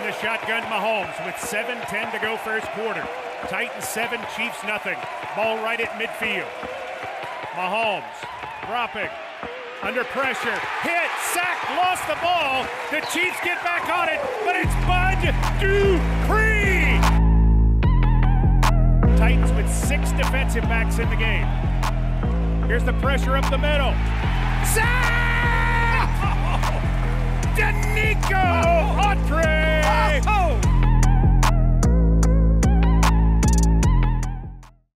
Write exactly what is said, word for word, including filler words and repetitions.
the shotgun, Mahomes with seven ten to go first quarter. Titans seven, Chiefs nothing. Ball right at midfield. Mahomes dropping, under pressure, hit, sack, lost the ball. The Chiefs get back on it, but it's Bud Dupree. Titans with six defensive backs in the game. Here's the pressure up the middle. Sack!